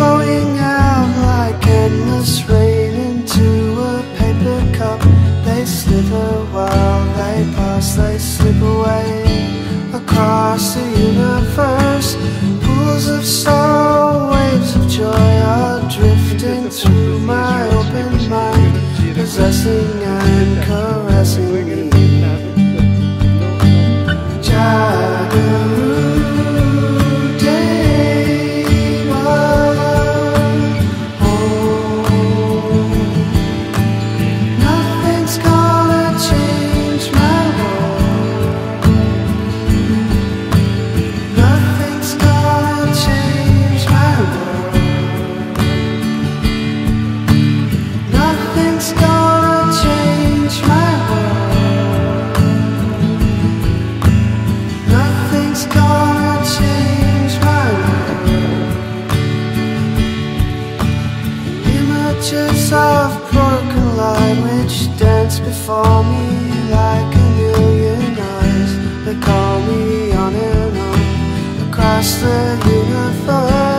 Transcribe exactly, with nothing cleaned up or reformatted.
flowing out like endless rain into a paper cup. They slither while they pass, they slip away across the universe. Pools of sorrow, waves of joy are drifting through my open mind, possessing and caressing me. Jagaru Deva, oh, nothing's gonna change my world. Nothing's gonna change my world. Nothing's gonna change my world. Nothing's gonna change my world. Images of broken light which dance before me like a million eyes. They call me on and on across the universe.